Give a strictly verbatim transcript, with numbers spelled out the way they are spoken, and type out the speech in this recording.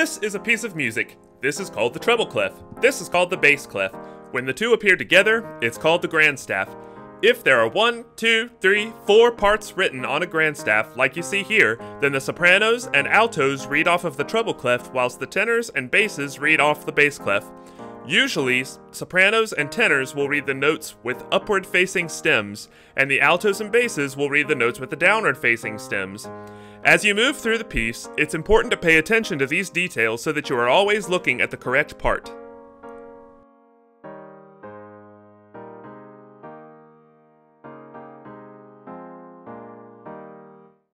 This is a piece of music. This is called the treble clef. This is called the bass clef. When the two appear together, it's called the grand staff. If there are one, two, three, four parts written on a grand staff, like you see here, then the sopranos and altos read off of the treble clef, whilst the tenors and basses read off the bass clef. Usually, sopranos and tenors will read the notes with upward-facing stems, and the altos and basses will read the notes with the downward-facing stems. As you move through the piece, it's important to pay attention to these details so that you are always looking at the correct part.